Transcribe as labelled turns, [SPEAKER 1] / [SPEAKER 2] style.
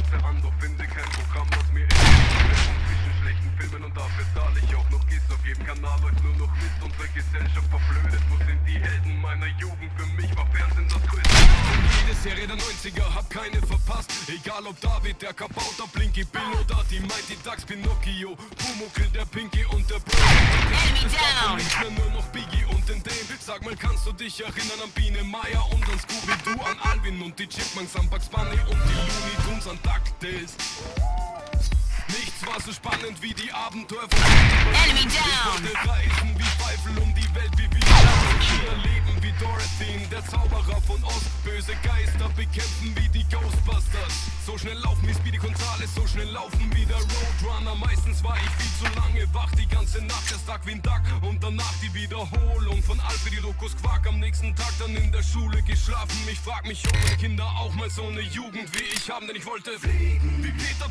[SPEAKER 1] Straße an, doch finde kein Programm, das mir zwischen schlechten Filmen und dafür zahle ich auch noch Gist. Auf jedem Kanal läuft nur noch Mist, unsere Gesellschaft verblödet. Wo sind die Helden meiner Jugend? Für mich war Fernsehen das Größte. Und jede Serie der 90er, hab keine verpasst. Egal ob David, der Kabauter, Blinky Bill oder die Mighty Ducks, Pinocchio, Pumuckl, der Pinky und der Bro. Nicht mehr nur noch Biggie und den Dame. Sag mal, kannst du dich erinnern an Biene Meier und an Scooby-Doo, an Alvin und die Chipmunks, an Bugs Bunny und die Looney Tunes, an DuckTales? Nichts war so spannend wie die Abenteuer von
[SPEAKER 2] Enemy down!
[SPEAKER 1] Ich wollte reisen wie Zweifel um die Welt, wie wir Kinder leben wie Dorothy, der Zauberer von Oz. Böse Geister bekämpfen wie die Ghostbusters. So schnell laufen wie Speedy Gonzales, so schnell laufen wie der Roadrunner. Meistens war ich viel zu lange wach, die ganze Nacht, erst Darkwing Duck und danach die Wiederholung von Alfred die Lokus Quark. Am nächsten Tag dann in der Schule geschlafen. Ich frag mich, ob meine Kinder auch mal so eine Jugend wie ich haben, denn ich wollte fliegen wie Peter